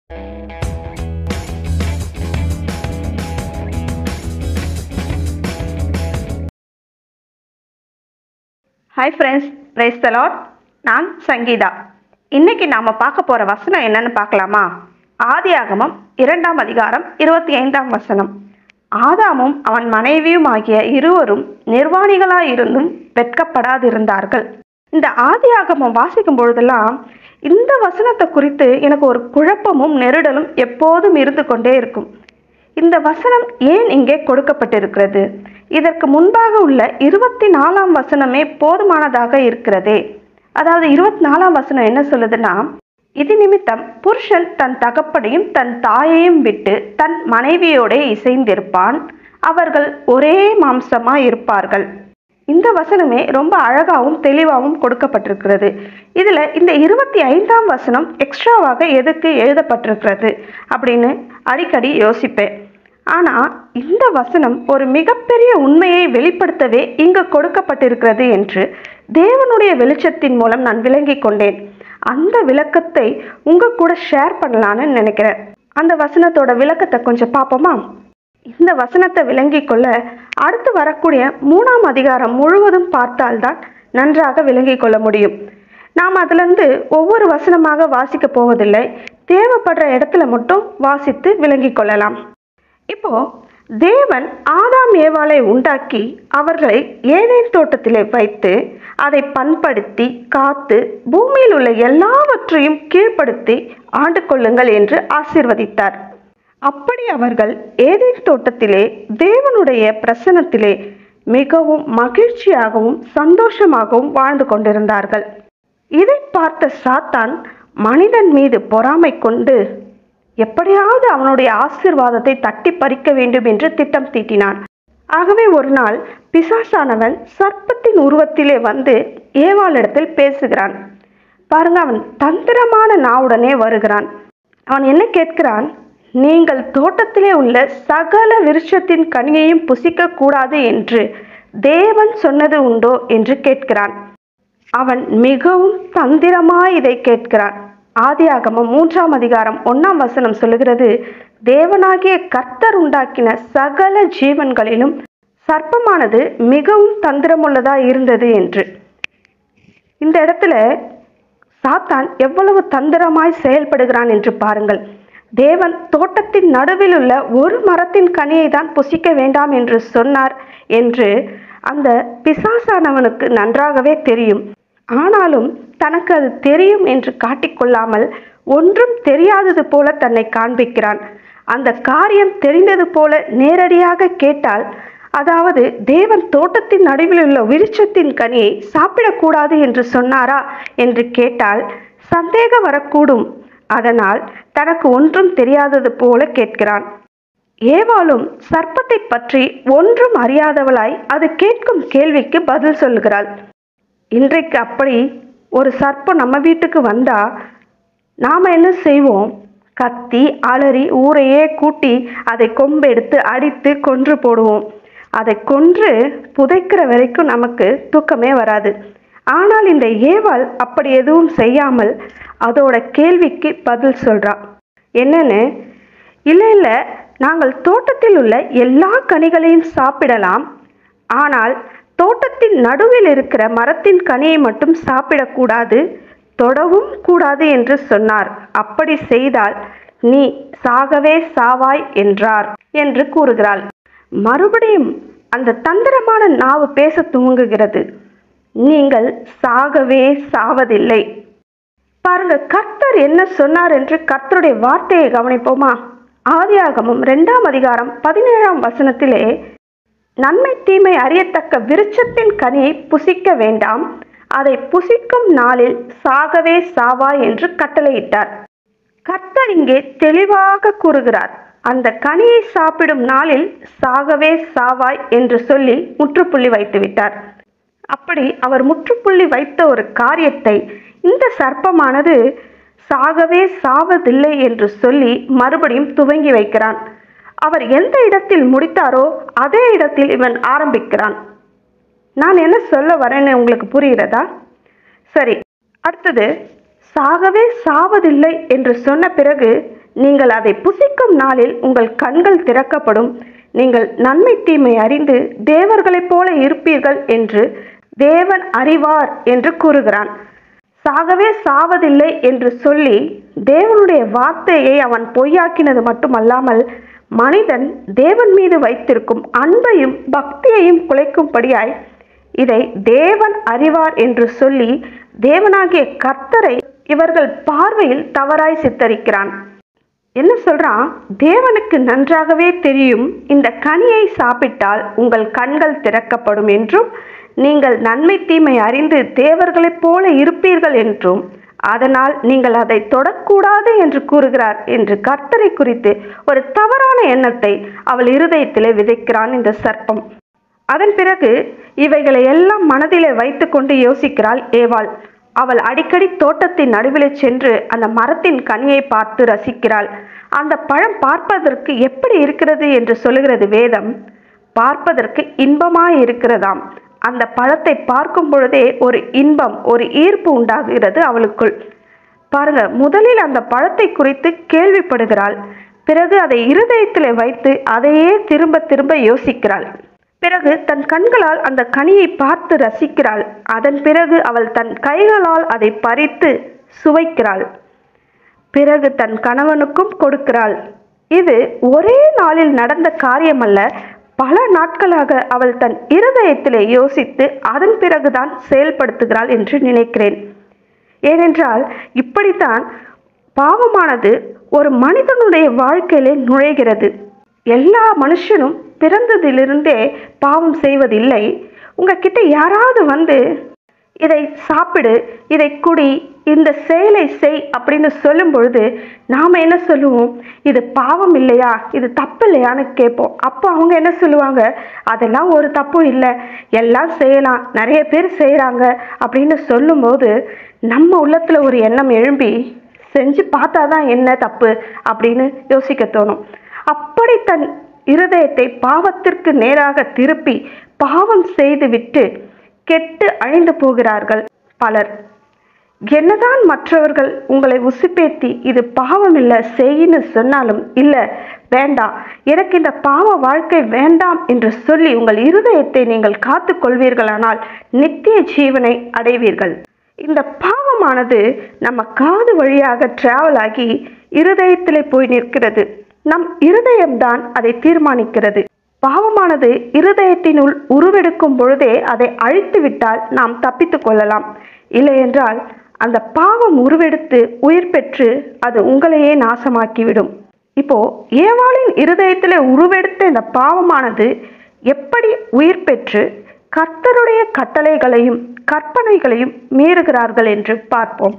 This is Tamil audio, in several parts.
Hi friends, praise the lord. நான் சங்கீதா. இன்னைக்கு நாம் பார்க்க போகிற வசனம் என்னன்னு பார்க்கலாமா? ஆதியாகமம் 2ஆம் அதிகாரம் 25ஆம் வசனம். ஆதாமும் அவன் மனைவியும் ஆகிய இருவரும் நிர்வாணிகளாயிருந்தும் வெட்கப்படாதிருந்தார்கள். இந்த ஆதியாகமம் வாசிக்கும் பொழுதெல்லாம் இந்த வசனத்தை குறித்து எனக்கு ஒரு குழப்பமும் நெருடலும் எப்போதும் இருந்து கொண்டே இருக்கும். இந்த வசனம் ஏன் இங்கே கொடுக்கப்பட்டிருக்கிறது? இதற்கு முன்பாக உள்ள 24ஆம் வசனமே போதுமானதாக இருக்கிறதே. அதாவது 24ஆம் வசனம் என்ன சொல்லுதுன்னா, இது நிமித்தம் புருஷன் தன் தகப்பனையும் தன் தாயையும் விட்டு தன் மனைவியோட இசைந்திருப்பான், அவர்கள் ஒரே மாம்சமாய் இருப்பார்கள். இந்த வசனமே ரொம்ப அழகாகவும் தெளிவாகவும் கொடுக்கப்பட்டிருக்கிறது. இதில் இந்த 25ஆம் வசனம் எக்ஸ்ட்ராவாக எதுக்கு எழுதப்பட்டிருக்கிறது அப்படின்னு அடிக்கடி யோசிப்பேன். ஆனால் இந்த வசனம் ஒரு மிகப்பெரிய உண்மையை வெளிப்படுத்தவே இங்கு கொடுக்கப்பட்டிருக்கிறது என்று தேவனுடைய வெளிச்சத்தின் மூலம் நான் விளங்கி கொண்டேன். அந்த விளக்கத்தை உங்க கூட ஷேர் பண்ணலான்னு நினைக்கிறேன். அந்த வசனத்தோட விளக்கத்தை கொஞ்சம் பார்ப்போமா? இந்த வசனத்தை விளங்கி கொள்ள அடுத்து வரக்கூடிய 3ஆம் அதிகாரம் முழுவதும் பார்த்தால்தான் நன்றாக விளங்கி கொள்ள முடியும். நாம் அதிலிருந்து ஒவ்வொரு வசனமாக வாசிக்க போவதில்லை, தேவைப்படுற இடத்துல மட்டும் வாசித்து விளங்கி கொள்ளலாம். இப்போ தேவன் ஆதாம் ஏவாளை உண்டாக்கி அவர்களை ஏதேன் தோட்டத்திலே வைத்து அதை பண்படுத்தி காத்து பூமியில் உள்ள எல்லாவற்றையும் கீழ்ப்படுத்தி ஆண்டு கொள்ளுங்கள் என்று ஆசீர்வதித்தார். அப்படி அவர்கள் ஏதேன் தோட்டத்திலே தேவனுடைய பிரசன்னத்திலே மிகவும் மகிழ்ச்சியாகவும் சந்தோஷமாகவும் வாழ்ந்து கொண்டிருந்தார்கள். இதை பார்த்த சாத்தான் மனிதன் மீது பொறாமை கொண்டு எப்படியாவது அவனுடைய ஆசீர்வாதத்தை தட்டி பறிக்க வேண்டும் என்று திட்டம் தீட்டினான். ஆகவே ஒரு நாள் பிசாசானவன் சர்ப்பத்தின் உருவத்திலே வந்து ஏவாளிடத்தில் பேசுகிறான். பாருங்க, அவன் தந்திரமான நாவுடனே வருகிறான். அவன் என்ன கேட்கிறான்? நீங்கள் தோட்டத்திலே உள்ள சகல விருட்சத்தின் கனியையும் புசிக்க கூடாது என்று தேவன் சொன்னது உண்டோ என்று கேட்கிறான். அவன் மிகவும் தந்திரமாய் இதை கேட்கிறான். ஆதியாகமம் 3ஆம் அதிகாரம் 1ஆம் வசனம் சொல்லுகிறது, தேவனாகிய கர்த்தர் உண்டாக்கின சகல ஜீவன்களிலும் சர்ப்பமானது மிகவும் தந்திரமுள்ளதா இருந்தது என்று. இந்த இடத்துல சாத்தான் எவ்வளவு தந்திரமாய் செயல்படுகிறான் என்று பாருங்கள். தேவன் தோட்டத்தின் நடுவில் உள்ள ஒரு மரத்தின் கனியை தான் புசிக்க வேண்டாம் என்று சொன்னார் என்று அந்த பிசாசானவனுக்கு நன்றாகவே தெரியும். ஆனாலும் தனக்கு அது தெரியும் என்று காட்டிக்கொள்ளாமல் ஒன்றும் தெரியாதது போல தன்னை காண்பிக்கிறான். அந்த காரியம் தெரிந்தது போல நேரடியாக கேட்டால், அதாவது தேவன் தோட்டத்தின் நடுவில் உள்ள விருட்சத்தின் கனியை சாப்பிடக்கூடாது என்று சொன்னாரா என்று கேட்டால் சந்தேகம் வரக்கூடும். அதனால் தனக்கு ஒன்றும் தெரியாதது போல கேட்கிறான். ஏவாளும் சர்ப்பத்தை பற்றி ஒன்றும் அறியாதவளாய் அது கேட்கும் கேள்விக்கு பதில் சொல்கிறாள். இன்றைக்கு அப்படி ஒரு சர்ப்பம் நம்ம வீட்டுக்கு வந்தா நாம் என்ன செய்வோம்? கத்தி அலறி ஊரையே கூட்டி அதை கொம்பெடுத்து அடித்து கொன்று போடுவோம். அதை கொன்று புதைக்கிற வரைக்கும் நமக்கு தூக்கமே வராது. ஆனால் இந்த ஏவாள் அப்படி எதுவும் செய்யாமல் அதோட கேள்விக்கு பதில் சொல்றா. என்னன்னு? இல்லை, நாங்கள் தோட்டத்தில் உள்ள எல்லா கனிகளையும் சாப்பிடலாம், ஆனால் தோட்டத்தின் நடுவில் இருக்கிற மரத்தின் கனியை மட்டும் சாப்பிடக்கூடாது, தொடவும் கூடாது என்று சொன்னார். அப்படி செய்தால் நீ சாகவே சாவாய் என்றார் என்று கூறுகிறாள். மறுபடியும் அந்த தந்திரமான நாவு பேச துவங்குகிறது. நீங்கள் சாகவே சாவதில்லை. பாருங்க, கர்த்தர் என்ன சொன்னார் என்று கர்த்தருடைய வார்த்தையை கவனிப்போமா? ஆதியாகமம் 2ஆம் அதிகாரம் 17ஆம் வசனத்திலே, நன்மை தீமை அறியத்தக்க விருட்சத்தின் கனியை புசிக்க வேண்டாம், அதை புசிக்கும் நாளில் சாகவே சாவாய் என்று கட்டளையிட்டார். கர்த்தர் இங்கே தெளிவாக கூறுகிறார், அந்த கனியை சாப்பிடும் நாளில் சாகவே சாவாய் என்று சொல்லி முற்றுப்புள்ளி வைத்து விட்டார். அப்படி அவர் முற்றுப்புள்ளி வைத்த ஒரு காரியத்தை இந்த சர்ப்பமானது சாகவே சாவதில்லை என்று சொல்லி மறுபடியும் துவங்கி வைக்கிறான். அவர் எந்த இடத்தில் முடித்தாரோ அதே இடத்தில் இவன் ஆரம்பிக்கிறான். நான் என்ன சொல்ல வரேன்னு உங்களுக்கு புரிகிறதா? சரி, அடுத்தது சாகவே சாவதில்லை என்று சொன்ன பிறகு நீங்கள் அதை புசிக்கும் நாளில் உங்கள் கண்கள் திறக்கப்படும், நீங்கள் நன்மை தீமை அறிந்து தேவர்களைப் போல இருப்பீர்கள் என்று தேவன் அறிவார் என்று கூறுகிறான். சாகவே சாவதில்லை என்று சொல்லி தேவனுடைய வார்த்தையை அவன் பொய்யாக்கினது மட்டுமல்லாமல் மனிதன் தேவன் மீது வைத்திருக்கும் அன்பையும் பக்தியையும் குலைக்கும்படியாய் இதை தேவன் அறிவார் என்று சொல்லி தேவனாகிய கர்த்தரை இவர்கள் பார்வையில் தவறாய் சித்தரிக்கிறான். என்ன சொல்றான்? தேவனுக்கு நன்றாகவே தெரியும், இந்த கனியை சாப்பிட்டால் உங்கள் கண்கள் திறக்கப்படும் என்றும் நீங்கள் நன்மை தீமை அறிந்து தேவர்களைப் போல இருப்பீர்கள் என்றும் அதனால் நீங்கள் அதை தொடக்கூடாது என்று கூறுகிறார் என்று கர்த்தரை குறித்து ஒரு தவறான எண்ணத்தை அவள் இருதயத்திலே விதைக்கிறான் இந்த சர்ப்பம். அதன் பிறகு இவைகளை எல்லாம் மனதிலே வைத்து கொண்டு யோசிக்கிறாள் ஏவாள். அவள் அடிக்கடி தோட்டத்தின் நடுவிலே சென்று அந்த மரத்தின் கனியை பார்த்து ரசிக்கிறாள். அந்த பழம் பார்ப்பதற்கு எப்படி இருக்கிறது என்று சொல்லுகிறது வேதம். பார்ப்பதற்கு இன்பமாய் இருக்கிறதாம். அந்த பழத்தை பார்க்கும் பொழுதே ஒரு இன்பம், ஒரு ஈர்ப்பு உண்டாகிறது அவளுக்குள். பாருங்க, முதலில் அந்த பழத்தை குறித்து கேள்விப்படுகிறாள். பிறகு அதை இருதயத்திலே வைத்து அதையே திரும்ப திரும்ப யோசிக்கிறாள். பிறகு தன் கண்களால் அந்த கனியை பார்த்து ரசிக்கிறாள். அதன் பிறகு அவள் தன் கைகளால் அதை பறித்து சுவைக்கிறாள். பிறகு தன் கணவனுக்கும் கொடுக்கிறாள். இது ஒரே நாளில் நடந்த காரியமல்ல. பல நாட்களாக அவள் தன் இருதயத்திலே யோசித்து அதன் பிறகுதான் செயல்படுத்துகிறாள் என்று நினைக்கிறேன். ஏனென்றால் இப்படித்தான் பாவமானது ஒரு மனிதனுடைய வாழ்க்கையிலே நுழைகிறது. எல்லா மனுஷனும் பிறந்ததிலிருந்தே பாவம் செய்வதில்லை. உங்ககிட்ட யாராவது வந்து இதை சாப்பிடு, இதை குடி, இந்த செயலை செய் அப்படின்னு சொல்லும் பொழுது நாம் என்ன சொல்லுவோம்? இது பாவம் இல்லையா, இது தப்பு இல்லையான்னு கேட்போம். அப்போ அவங்க என்ன சொல்லுவாங்க? அதெல்லாம் ஒரு தப்பும் இல்லை, எல்லாம் செய்யலாம், நிறைய பேர் செய்கிறாங்க அப்படின்னு சொல்லும்போது நம்ம உள்ளத்தில் ஒரு எண்ணம் எழும்பி செஞ்சு பார்த்தாதான் என்ன தப்பு அப்படின்னு யோசிக்க தோணும். அப்படி தன் இருதயத்தை பாவத்திற்கு நேராக திருப்பி பாவம் செய்துவிட்டு கெட்டு அழிந்து போகிறார்கள் பலர். என்னதான் மற்றவர்கள் உங்களை உசுப்பேத்தி இது பாவம் இல்லை செய்யின்னு சொன்னாலும் இல்லை, வேண்டாம், எனக்கு இந்த பாவ வாழ்க்கை வேண்டாம் என்று சொல்லி உங்கள் இருதயத்தை நீங்கள் காத்து கொள்வீர்களானால் நித்திய ஜீவனை அடைவீர்கள். இந்த பாவமானது நம்ம காது வழியாக டிராவல் ஆகி இருதயத்திலே போய் நிற்கிறது. நம் இருதயம்தான் அதை தீர்மானிக்கிறது. பாவமானது இருதயத்தினுள் உருவெடுக்கும் பொழுதே அதை அழித்து விட்டால் நாம் தப்பித்து கொள்ளலாம். இல்லை என்றால் அந்த பாவம் உருவெடுத்து உயிர் பெற்று அது உங்களையே நாசமாக்கிவிடும். இப்போ ஏவாளின் இருதயத்தில் உருவெடுத்த இந்த பாவமானது எப்படி உயிர் பெற்று கர்த்தருடைய கட்டளைகளையும் கற்பனைகளையும் மீறுகிறார்கள் என்று பார்ப்போம்.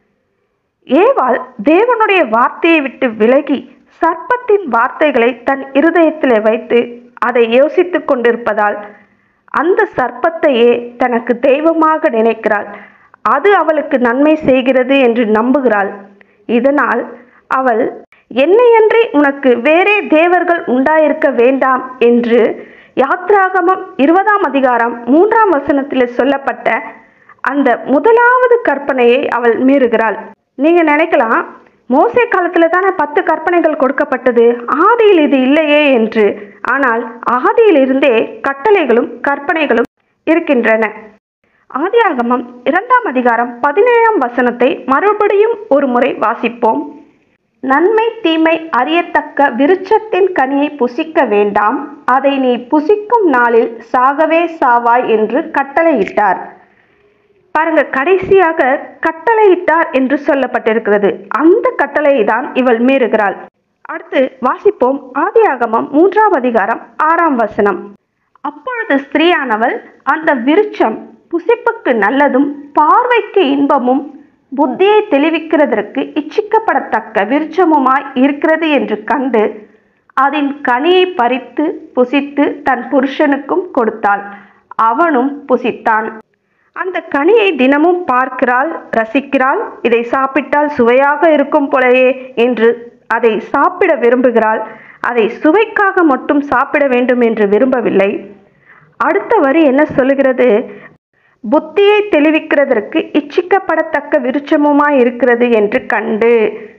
ஏவாள் தேவனுடைய வார்த்தையை விட்டு விலகி சர்ப்பத்தின் வார்த்தைகளை தன் இருதயத்திலே வைத்து அதை யோசித்துக் கொண்டிருப்பதால் அந்த சர்ப்பத்தையே தனக்கு தெய்வமாக நினைக்கிறாள். அது அவளுக்கு நன்மை செய்கிறது என்று நம்புகிறாள். இதனால் அவள் என்னையன்றி உனக்கு வேறே தேவர்கள் உண்டாயிருக்க வேண்டாம் என்று யாத்ராகமம் 20ஆம் அதிகாரம் 3ஆம் வசனத்தில் சொல்லப்பட்ட அந்த முதலாவது கற்பனையை அவள் மீறுகிறாள். நீங்க நினைக்கலாம், மோசே காலத்துல தானே 10 கற்பனைகள் கொடுக்கப்பட்டது, ஆதியில் இது இல்லையே என்று. ஆனால் ஆதியிலிருந்தே கட்டளைகளும் கற்பனைகளும் இருக்கின்றன. ஆதியாகமம் 2ஆம் அதிகாரம் 17ஆம் வசனத்தை மறுபடியும் ஒரு முறை வாசிப்போம். நன்மை தீமை அறியத்தக்க விருட்சத்தின் கனியை புசிக்க வேண்டாம், அதை நீ புசிக்கும் நாளில் சாகவே சாவாய் என்று கட்டளையிட்டார். பாருங்க, கடைசியாக கட்டளையிட்டார் என்று சொல்லப்பட்டிருக்கிறது. அந்த கட்டளையை தான் இவள் மீறுகிறாள். அடுத்து வாசிப்போம். ஆதியாகமம் 3ஆம் அதிகாரம் 6ஆம் வசனம். அப்பொழுது ஸ்திரீயானவள் அந்த விருட்சம் புசிப்புக்கு நல்லதும் பார்வைக்கு இன்பமும் புத்தியை தெளிவிக்கிறதற்கு இச்சிக்கப்படத்தக்க விருட்சமுமாய் இருக்கிறது என்று கண்டு அதன் கனியை பறித்து புசித்து தன் புருஷனுக்கும் கொடுத்தாள். அவனும் புசித்தான். அந்த கனியை தினமும் பார்க்கிறாள், ரசிக்கிறாள். இதை சாப்பிட்டால் சுவையாக இருக்கும் போலயே என்று அதை சாப்பிட விரும்புகிறாள். அதை சுவைக்காக மட்டும் சாப்பிட வேண்டும் என்று விரும்பவில்லை. அடுத்த வரி என்ன சொல்லுகிறது? புத்தியை தெளிவிக்கிறதற்கு இச்சிக்கப்படத்தக்க விருட்சமுமாய் இருக்கிறது என்று கண்டு.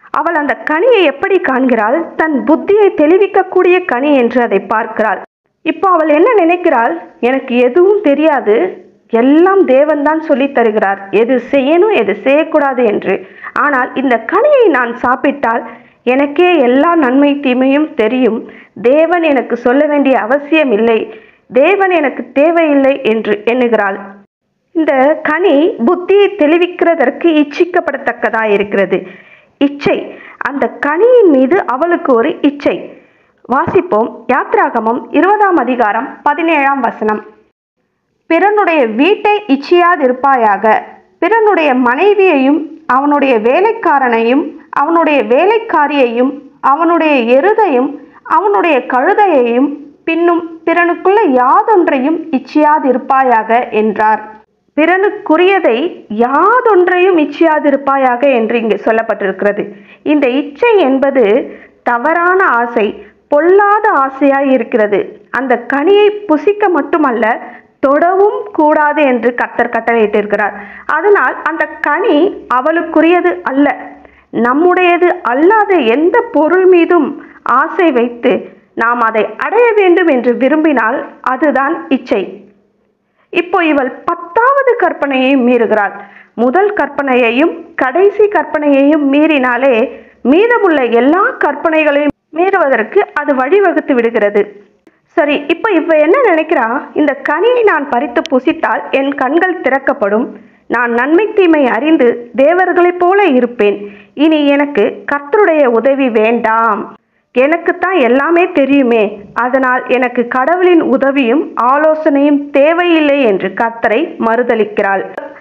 அவள் அந்த கனியை எப்படி காண்கிறாள்? தன் புத்தியை தெளிவிக்கக்கூடிய கனி என்று அதை பார்க்கிறாள். இப்போ அவள் என்ன நினைக்கிறாள்? எனக்கு எதுவும் தெரியாது, எல்லாம் தேவன்தான் சொல்லி தருகிறார், எது செய்யணும் எது செய்யக்கூடாது என்று. ஆனால் இந்த கனியை நான் சாப்பிட்டால் எனக்கே எல்லா நன்மை தீமையும் தெரியும், தேவன் எனக்கு சொல்ல வேண்டிய அவசியம் இல்லை, தேவன் எனக்கு தேவையில்லை என்று எண்ணுகிறாள். இந்த கனி புத்தியை தெளிவிக்கிறதற்கு இச்சிக்கப்படத்தக்கதாக இருக்கிறது. இச்சை, அந்த கனியின் மீது அவளுக்கு ஒரு இச்சை. வாசிப்போம். யாத்ராகமம் 20ஆம் அதிகாரம் 17ஆம் வசனம். பிறனுடைய வீட்டை இச்சியாதிருப்பாயாக, பிறனுடைய மனைவியையும் அவனுடைய வேலைக்காரனையும் அவனுடைய வேலைக்காரியையும் அவனுடைய எருதையும் அவனுடைய கழுதையையும் பின்னும் பிறனுக்குள்ள யாதொன்றையும் இச்சியாதிருப்பாயாக என்றார். பிறனுக்குரியதை யாதொன்றையும் இச்சியாதிருப்பாயாக என்று இங்கே சொல்லப்பட்டிருக்கிறது. இந்த இச்சை என்பது தவறான ஆசை, பொல்லாத ஆசையாய் இருக்கிறது. அந்த கனியை புசிக்க மட்டுமல்ல, தொடவும் கூடாது என்று கர்த்தர் கட்டளையிட்டிருக்கிறார். அதனால் அந்த கனி அவளுக்குரியது அல்ல. நம்முடையது அல்லாத எந்த பொருள் மீதும் ஆசை வைத்து நாம் அதை அடைய வேண்டும் என்று விரும்பினால் அதுதான் இச்சை. இப்போ இவள் 10வது கற்பனையை மீறுகிறாள். முதல் கற்பனையையும் கடைசி கற்பனையையும் மீறினாலே மீதமுள்ள எல்லா கற்பனைகளையும் மீறுவதற்கு அது வழிவகுத்து விடுகிறது. சரி, இப்போ இவ என்ன நினைக்கிறா? இந்த கனியை நான் பறித்து புசித்தால் என் கண்கள் திறக்கப்படும், நான் நன்மை தீமை அறிந்து தேவர்களைப் போல இருப்பேன், இனி எனக்கு கர்த்தருடைய உதவி வேண்டாம், எனக்குத்தான் எல்லாமே தெரியுமே, அதனால் எனக்கு கடவுளின் உதவியும் ஆலோசனையும் தேவையில்லை என்று கர்த்தரை மறுதலிக்கிறாள்.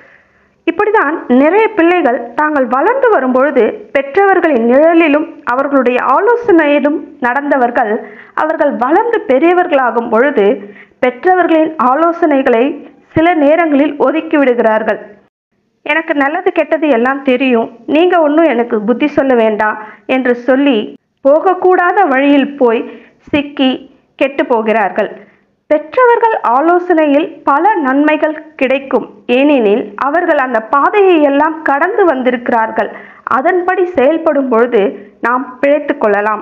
இப்படிதான் நிறைய பிள்ளைகள் தாங்கள் வளர்ந்து வரும்பொழுது பெற்றவர்களின் நிழலிலும் அவர்களுடைய ஆலோசனையிலும் நடந்தவர்கள் அவர்கள் வளர்ந்து பெரியவர்களாகும் பொழுது பெற்றவர்களின் ஆலோசனைகளை சில நேரங்களில் ஒதுக்கி விடுகிறார்கள். எனக்கு நல்லது கெட்டது எல்லாம் தெரியும், நீங்க ஒன்றும் எனக்கு புத்தி சொல்ல வேண்டாம் என்று சொல்லி போகக்கூடாத வழியில் போய் சிக்கி கெட்டு போகிறார்கள். பெற்றவர்கள் ஆலோசனையில் பல நன்மைகள் கிடைக்கும், ஏனெனில் அவர்கள் அந்த பாதையை எல்லாம் கடந்து வந்திருக்கிறார்கள். அதன்படி செயல்படும் பொழுது நாம் பிழைத்து கொள்ளலாம்.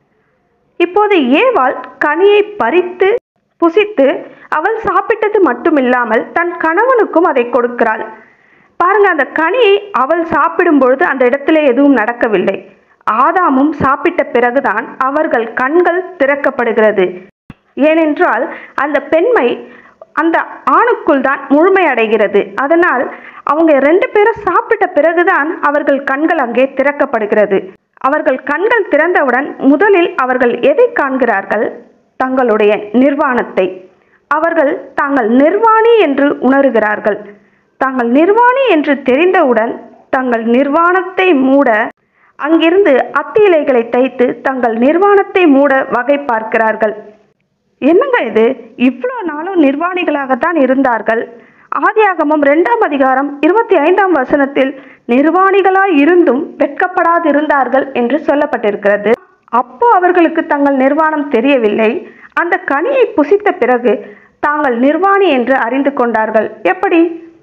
இப்போது ஏவாள் கனியை பறித்து புசித்து அவள் சாப்பிட்டது மட்டுமில்லாமல் தன் கணவனுக்கும் அதை கொடுக்கிறாள். பாருங்க, அந்த கனியை அவள் சாப்பிடும் பொழுது அந்த இடத்துல எதுவும் நடக்கவில்லை. ஆதாமும் சாப்பிட்ட பிறகுதான் அவர்கள் கண்கள் திறக்கப்படுகிறது. ஏனென்றால் அந்த பெண்மை அந்த ஆணுக்குள் தான் முழுமை அடைகிறது. அதனால் அவங்க 2 பேரும் சாப்பிட்ட பிறகுதான் அவர்கள் கண்கள் அங்கே திறக்கப்படுகிறது. அவர்கள் கண்கள் திறந்தவுடன் முதலில் அவர்கள் எதை காண்கிறார்கள்? தங்களுடைய நிர்வாணத்தை. அவர்கள் தாங்கள் நிர்வாணி என்று உணர்கிறார்கள். தாங்கள் நிர்வாணி என்று தெரிந்தவுடன் தங்கள் நிர்வாணத்தை மூட அங்கிருந்து அத்தி இலைகளை தைத்து தங்கள் நிர்வாணத்தை மூட வகை பார்க்கிறார்கள். என்னங்க இது, இவ்வளோ நாளும் நிர்வாணிகளாகத்தான் இருந்தார்கள். ஆதியாகமம் 2ஆம் அதிகாரம் 25ஆம் வசனத்தில் நிர்வாணிகளாய் இருந்தும் வெட்கப்படாதிருந்தார்கள் என்று சொல்லப்பட்டிருக்கிறது. அப்போ அவர்களுக்கு தங்கள் நிர்வாணம் தெரியவில்லை. அந்த கனியை புசித்த பிறகு தாங்கள் நிர்வாணி என்று அறிந்து கொண்டார்கள். எப்படி?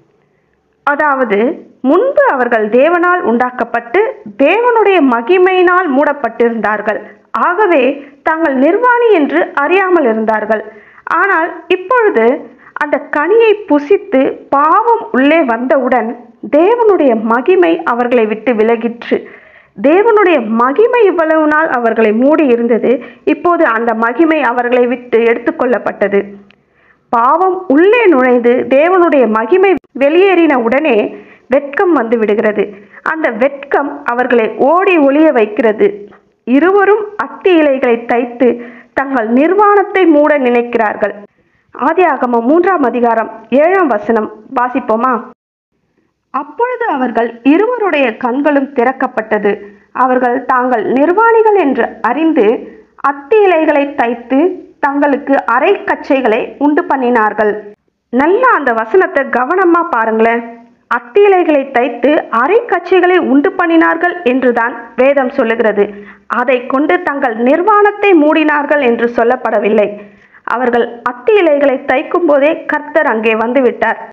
அதாவது முன்பு அவர்கள் தேவனால் உண்டாக்கப்பட்டு தேவனுடைய மகிமையினால் மூடப்பட்டிருந்தார்கள். ஆகவே தாங்கள் நிர்வாணி என்று அறியாமல் இருந்தார்கள். ஆனால் இப்பொழுது அந்த கனியை புசித்து பாவம் உள்ளே வந்தவுடன் தேவனுடைய மகிமை அவர்களை விட்டு விலகிற்று. தேவனுடைய மகிமை இவ்வளவு நாள் அவர்களை மூடி இருந்தது. இப்போது அந்த மகிமை அவர்களை விட்டு எடுத்துக்கொள்ளப்பட்டது. பாவம் உள்ளே நுழைந்து தேவனுடைய மகிமை வெளியேறின உடனே வெட்கம் வந்து விடுகிறது. அந்த வெட்கம் அவர்களை ஓடி ஒளிய வைக்கிறது. இருவரும் அத்தி இலைகளை தைத்து தங்கள் நிர்வாணத்தை மூட நினைக்கிறார்கள். ஆதியாகமம் 3ஆம் அதிகாரம் 7ஆம் வசனம் வாசிப்போமா? அப்பொழுது அவர்கள் இருவருடைய கண்களும் திறக்கப்பட்டது. அவர்கள் தாங்கள் நிர்வாணிகள் என்று அறிந்து அத்தி இலைகளை தைத்து தங்களுக்கு அரை கச்சைகளை உண்டு பண்ணினார்கள். நல்லா அந்த வசனத்தை கவனமா பாருங்களேன். அத்தி இலைகளை தைத்து அரை கச்சைகளை உண்டு பண்ணினார்கள் என்றுதான் வேதம் சொல்லுகிறது. அதை கொண்டு தங்கள் நிர்வாணத்தை மூடினார்கள் என்று சொல்லப்படவில்லை. அவர்கள் அத்தி இலைகளை தைக்கும் போதே கர்த்தர் அங்கே வந்து விட்டார்.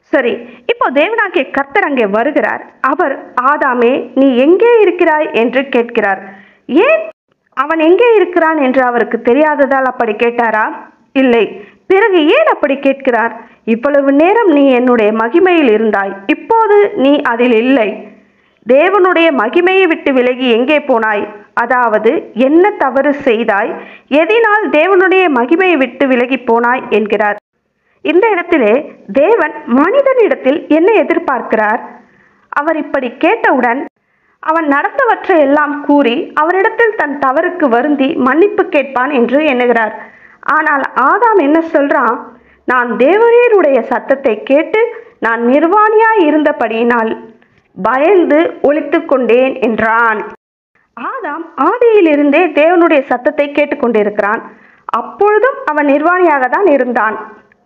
சரி, இப்போ தேவனாகிய கர்த்தர் அங்கே வருகிறார். அவர், ஆதாமே நீ எங்கே இருக்கிறாய் என்று கேட்கிறார். ஏன் அவன் எங்கே இருக்கிறான் என்று அவருக்கு தெரியாததால் அப்படி கேட்டாரா? இல்லை. பிறகு ஏன் அப்படி கேட்கிறார்? இவ்வளவு நேரம் நீ என்னுடைய மகிமையில் இருந்தாய், இப்போது நீ அதில் இல்லை. தேவனுடைய மகிமையை விட்டு விலகி எங்கே போனாய்? அதாவது என்ன தவறு செய்தாய்? எதினால் தேவனுடைய மகிமையை விட்டு விலகி போனாய் என்கிறார். இந்த இடத்திலே தேவன் மனிதனிடத்தில் என்ன எதிர்பார்க்கிறார்? அவர் இப்படி கேட்டவுடன் அவன் நடந்தவற்றை எல்லாம் கூறி அவரிடத்தில் தன் தவறுக்கு வருந்தி மன்னிப்பு கேட்பான் என்று எண்ணுகிறார். ஆனால் ஆதாம் என்ன சொல்றான்? நான் தேவரீருடைய சத்தத்தை கேட்டு நான் நிர்வாணியாய் இருந்தபடியினால் பயந்து ஒளித்து கொண்டேன் என்றான். ஆதாம் ஆதியிலிருந்தே தேவனுடைய சத்தத்தை கேட்டுக்கொண்டிருக்கிறான். அப்பொழுதும் அவன் நிர்வாணியாக தான் இருந்தான்.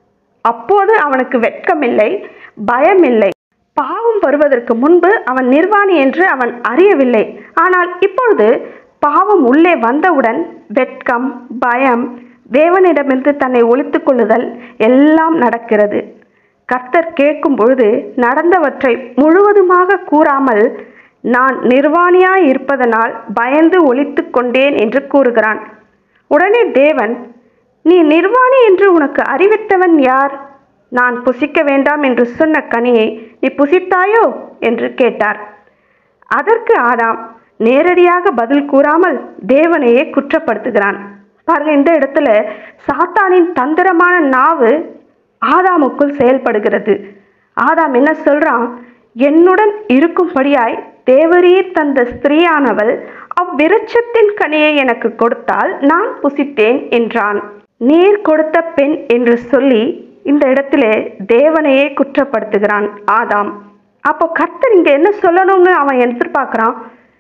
அப்போது அவனுக்கு வெட்கமில்லை, பயமில்லை. பாவம் வருவதற்கு முன்பு அவன் நிர்வாணி என்று அவன் அறியவில்லை. ஆனால் இப்பொழுது பாவம் உள்ளே வந்தவுடன் வெட்கம், பயம், தேவனிடமிருந்து தன்னை ஒளித்துக் கொள்ளுதல் எல்லாம் நடக்கிறது. கர்த்தர் கேட்கும் பொழுது நடந்தவற்றை முழுவதுமாக கூறாமல் நான் நிர்வாணியாய் இருப்பதனால் பயந்து ஒளித்து கொண்டேன் என்று கூறுகிறான். உடனே தேவன், நீ நிர்வாணி என்று உனக்கு அறிவித்தவன் யார்? நான் புசிக்க வேண்டாம் என்று சொன்ன கனியை நீ புசித்தாயோ என்று கேட்டார். அதற்கு ஆதாம் நேரடியாக பதில் கூறாமல் தேவனையே குற்றப்படுத்துகிறான். பாருங்க, இந்த இடத்துல சாத்தானின் தந்திரமான நாவு ஆதாமுக்குள் செயல்படுகிறது. ஆதாம் என்ன சொல்றான்? என்னுடன் இருக்கும்படியாய் தேவரீர் தந்த ஸ்திரீயானவள் அவ்விருட்சத்தின் கனியை எனக்கு கொடுத்தால் நான் புசித்தேன் என்றான். நீர் கொடுத்த பெண் என்று சொல்லி இந்த இடத்திலே தேவனையே குற்றப்படுத்துகிறான் ஆதாம். அப்போ கர்த்தர் இங்க என்ன சொல்லணும்னு அவன் எதிர்பார்க்கிறான்.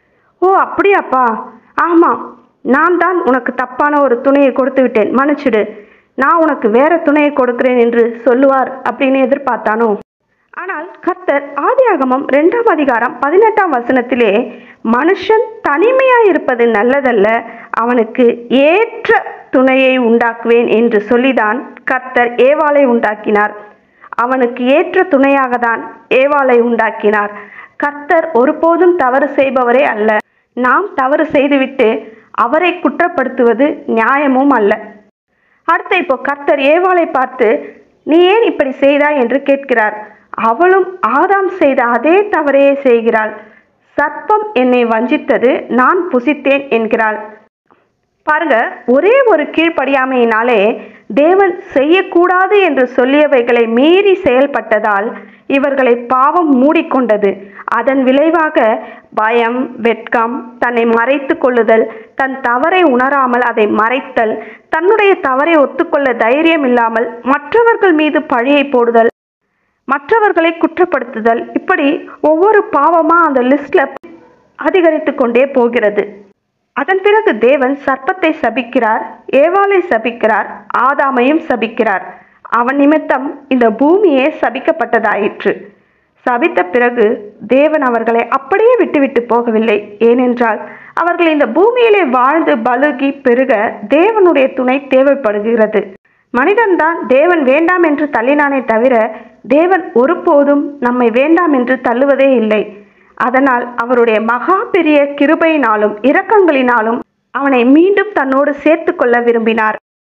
ஓ அப்படியாப்பா, ஆமாம், நான் தான் உனக்கு தப்பான ஒரு துணையை கொடுத்து விட்டேன், மன்னிச்சிடு, நான் உனக்கு வேற துணையை கொடுக்கிறேன் என்று சொல்லுவார் அப்படின்னு எதிர்பார்த்தானோ? ஆனால் கர்த்தர் ஆதியாகமம் 2ஆம் அதிகாரம் 18ஆம் வசனத்திலே மனுஷன் தனிமையாய் இருப்பது நல்லதல்ல, அவனுக்கு ஏற்ற துணையை உண்டாக்குவேன் என்று சொல்லிதான் கர்த்தர் ஏவாளை உண்டாக்கினார். அவனுக்கு ஏற்ற துணையாக தான் ஏவாளை உண்டாக்கினார். கர்த்தர் ஒருபோதும் தவறு செய்பவரே அல்ல. நாம் தவறு செய்துவிட்டு அவரை குற்றப்படுத்துவது நியாயமும் அல்ல. அடுத்த இப்போ கர்த்தர் ஏவாளை பார்த்து நீ ஏன் இப்படி செய்தாய் என்று கேட்கிறார். அவளும் ஆதாம் செய்த அதே தவறையே செய்கிறாள். சர்ப்பம் என்னை வஞ்சித்தது, நான் புசித்தேன் என்கிறாள். பாருங்க, ஒரே ஒரு கீழ்ப்படியாமையினாலே தேவன் செய்யக்கூடாது என்று சொல்லியவைகளை மீறி செயல்பட்டதால் இவர்களை பாவம் மூடிக்கொண்டது. அதன் விளைவாக பயம், வெட்கம், தன்னை மறைத்து கொள்ளுதல், தன் தவறை உணராமல் அதை மறைத்தல், தன்னுடைய தவறை ஒத்துக்கொள்ள தைரியம் இல்லாமல் மற்றவர்கள் மீது பழியை போடுதல், மற்றவர்களை குற்றப்படுத்துதல், இப்படி ஒவ்வொரு பாவமா அந்த லிஸ்ட்ல அதிகரித்து கொண்டே போகிறது. அதன் பிறகு தேவன் சர்ப்பத்தை சபிக்கிறார், ஏவாளை சபிக்கிறார், ஆதாமையும் சபிக்கிறார். அவன் நிமித்தம் இந்த பூமியே சபிக்கப்பட்டதாயிற்று. சபித்த பிறகு தேவன் அவர்களை அப்படியே விட்டுவிட்டு போகவில்லை. ஏனென்றால் அவர்கள் இந்த பூமியிலே வாழ்ந்து பலுகி பெருக தேவனுடைய துணை தேவைப்படுகிறது. மனிதன்தான் தேவன் வேண்டாம் என்று தள்ளினானே தவிர தேவன் ஒருபோதும் நம்மை வேண்டாம் என்று தள்ளுவதே இல்லை. அதனால் அவருடைய மகா பெரிய கிருபையினாலும் இரக்கங்களினாலும் அவனை மீண்டும் தன்னோடு சேர்த்து கொள்ள விரும்பினார்.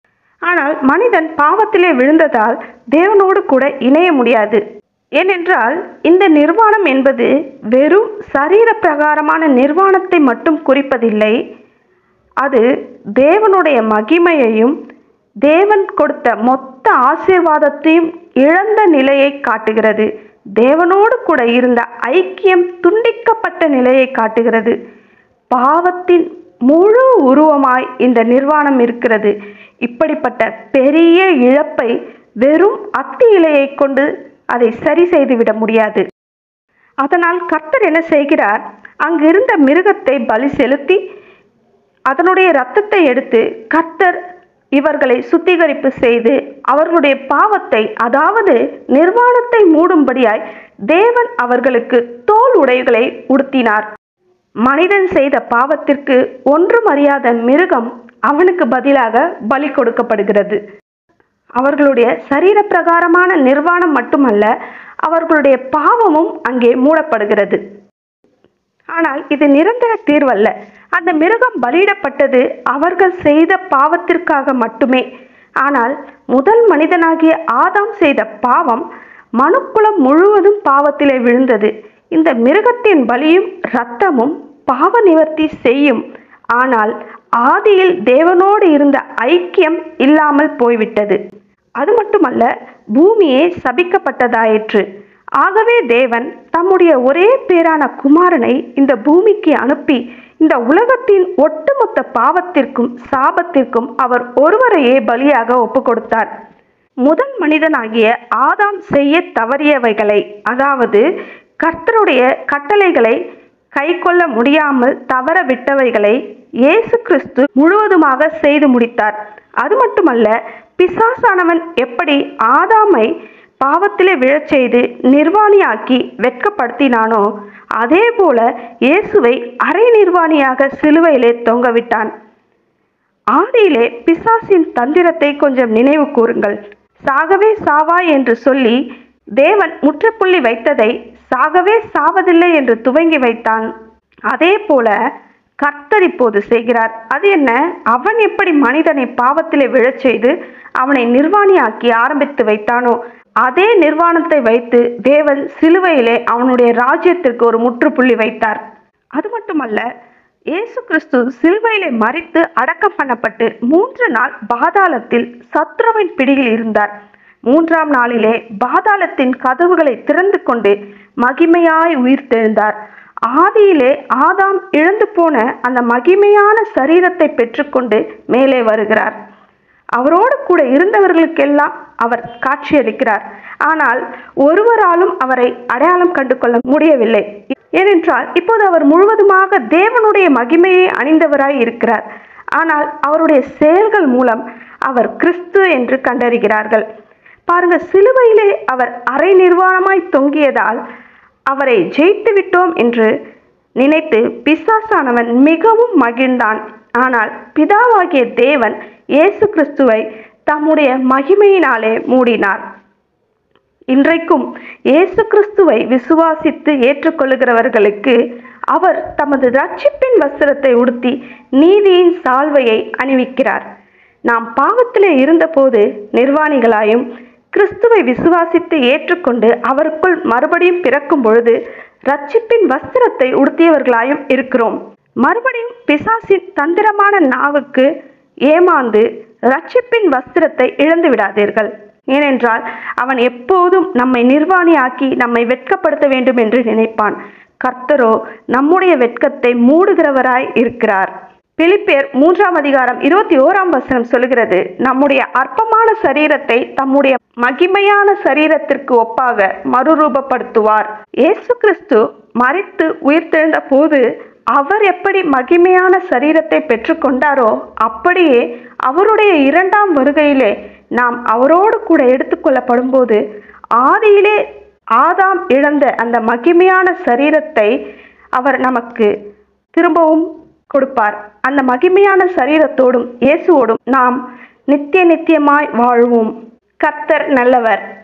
ஆனால் மனிதன் பாவத்திலே விழுந்ததால் தேவனோடு கூட இணைய முடியாது. ஏனென்றால் இந்த நிர்வாணம் என்பது வெறும் சரீர பிரகாரமான நிர்வாணத்தை மட்டும் குறிப்பதில்லை. அது தேவனுடைய மகிமையையும் தேவன் கொடுத்த மொத்த ஆசீர்வாதத்தையும் இழந்த நிலையை காட்டுகிறது. தேவனோடு கூட இருந்த ஐக்கியம் துண்டிக்கப்பட்ட நிலையை காட்டுகிறது. பாவத்தின் முழு உருவமாய் இந்த நிர்வாணம் இருக்கிறது. இப்படிப்பட்ட பெரிய இழப்பை வெறும் அத்தி இலையை கொண்டு அதை சரி செய்துவிட முடியாது. அதனால் கர்த்தர் என்ன செய்கிறார்? அங்கிருந்த மிருகத்தை பலி செலுத்தி அதனுடைய இரத்தத்தை எடுத்து கர்த்தர் இவர்களை சுத்திகரிப்பு செய்து அவர்களுடைய பாவத்தை, அதாவது நிர்வாணத்தை மூடும்படியாய் தேவன் அவர்களுக்கு தோல் உடைகளை உடுத்தினார். மனிதன் செய்த பாவத்திற்கு ஒன்றும் அறியாத மிருகம் அவனுக்கு பதிலாக பலி கொடுக்கப்படுகிறது. அவர்களுடைய சரீர பிரகாரமான நிர்வாணம் மட்டுமல்ல, அவர்களுடைய பாவமும் அங்கே மூடப்படுகிறது. ஆனால் இது நிரந்தர தீர்வல்ல. அந்த மிருகம் பலியிடப்பட்டது அவர்கள் செய்த பாவத்திற்காக மட்டுமே. ஆனால் முதல் மனிதனாகிய ஆதாம் செய்த பாவம் மனுக்குலம் முழுவதும் பாவத்திலே விழுந்தது. இந்த மிருகத்தின் பலியும் இரத்தமும் பாவ நிவர்த்தி செய்யும். ஆனால் ஆதியில் தேவனோடு இருந்த ஐக்கியம் இல்லாமல் போய்விட்டது. அது மட்டுமல்ல, பூமியே சபிக்கப்பட்டதாயிற்று. ஆகவே தேவன் தம்முடைய ஒரே பேரான குமாரனை இந்த பூமிக்கு அனுப்பி இந்த உலகத்தின் ஒட்டுமொத்த பாவத்திற்கும் சாபத்திற்கும் அவர் ஒருவரையே பலியாக ஒப்பு கொடுத்தார். முதல் மனிதனாகிய ஆதாம் செய்ய தவறியவைகளை, அதாவது கர்த்தருடைய கட்டளைகளை கை கொள்ள முடியாமல் தவற விட்டவைகளை இயேசு கிறிஸ்து முழுவதுமாக செய்து முடித்தார். அது மட்டுமல்ல, பிசாசானவன் எப்படி ஆதாமை பாவத்திலே விழச் செய்து நிர்வாணியாக்கி வெட்கப்படுத்தினானோ, அதே போல இயேசுவை அரை நிர்வாணியாக சிலுவையிலே தொங்கவிட்டான். ஆதியிலே பிசாசின் தந்திரத்தை கொஞ்சம் நினைவு கூறுங்கள். சாகவே சாவாய் என்று சொல்லி தேவன் முற்றுப்புள்ளி வைத்ததை சாகவே சாவதில்லை என்று துவங்கி வைத்தான். அதே போல கர்த்தர் இப்போது செய்கிறார். அது என்ன? அவன் எப்படி மனிதனை பாவத்திலே விழச் செய்து அவனை நிர்வாணியாக்கி ஆரம்பித்து வைத்தானோ, அதே நிர்வாணத்தை வைத்து தேவன் சிலுவையிலே அவனுடைய ராஜ்யத்திற்கு ஒரு முற்றுப்புள்ளி வைத்தார். அது மட்டுமல்ல, இயேசு கிறிஸ்து சிலுவையிலே மரித்து அடக்கம் பண்ணப்பட்டு 3 நாள் பாதாளத்தில் சத்ருவின் பிடியில் இருந்தார். 3ஆம் நாளிலே பாதாளத்தின் கதவுகளை திறந்து கொண்டு மகிமையாய் உயிர்த்தெழுந்தார். ஆதியிலே ஆதாம் இழந்து போன அந்த மகிமையான சரீரத்தை பெற்றுக்கொண்டு மேலே வருகிறார். அவரோடு கூட இருந்தவர்களுக்கெல்லாம் அவர் காட்சியளிக்கிறார். ஆனால் ஒருவராலும் அவரை அடையாளம் கண்டு கொள்ள முடியவில்லை. ஏனென்றால் இப்போது அவர் முழுவதுமாக தேவனுடைய மகிமையை அணிந்தவராய் இருக்கிறார். ஆனால் அவருடைய செயல்கள் மூலம் அவர் கிறிஸ்து என்று கண்டறிகிறார்கள். பாருங்க, சிலுவையிலே அவர் அரை நிர்வாணமாய் தொங்கியதால் அவரை ஜெயித்து விட்டோம் என்று நினைத்து பிசாசானவன் மிகவும் மகிழ்ந்தான். ஆனால் பிதாவாகிய தேவன் இயேசு கிறிஸ்துவை தம்முடைய மகிமையினாலே மூடினார். இன்றைக்கும் இயேசு கிறிஸ்துவை விசுவாசித்து ஏற்றுக்கொள்ளுகிறவர்களுக்கு அவர் தமது இரட்சிப்பின் வஸ்திரத்தை உடுத்தி நீதியின் சால்வையை அணிவிக்கிறார். நாம் பாவத்திலே இருந்தபோது நிர்வாணிகளாயும் கிறிஸ்துவை விசுவாசித்து ஏற்றுக்கொண்டு அவருக்குள் மறுபடியும் பிறக்கும் பொழுது இரட்சிப்பின் வஸ்திரத்தை உடுத்தியவர்களாயும் இருக்கிறோம். மறுபடியும் பிசாசின் தந்திரமான நாவுக்கு ஏமாந்து இரட்சிப்பின் வஸ்திரத்தை இழந்து விடாதீர்கள். ஏனென்றால் அவன் எப்போதும் நம்மை நிர்வாணியாக்கி நம்மை வெட்கப்படுத்த வேண்டும் என்று நினைப்பான். கர்த்தரோ நம்முடைய வெட்கத்தை மூடுகிறவராய் இருக்கிறார். பிலிப்பியர் 3ஆம் அதிகாரம் 21ஆம் வசனம் சொல்லுகிறது, நம்முடைய அற்பமான சரீரத்தை தம்முடைய மகிமையான சரீரத்திற்கு ஒப்பாக மறுரூபப்படுத்துவார். இயேசு கிறிஸ்து மரித்து உயிர்த்தெழுந்த போது அவர் எப்படி மகிமையான சரீரத்தை பெற்றுக்கொண்டாரோ, அப்படியே அவருடைய 2ஆம் வருகையிலே நாம் அவரோடு கூட எடுத்துக்கொள்ளப்படும் போது ஆதியிலே ஆதாம் இழந்த அந்த மகிமையான சரீரத்தை அவர் நமக்கு திரும்பவும் கொடுப்பார். அந்த மகிமையான சரீரத்தோடும் இயேசுவோடும் நாம் நித்தியமாய் வாழ்வோம். கர்த்தர் நல்லவர்.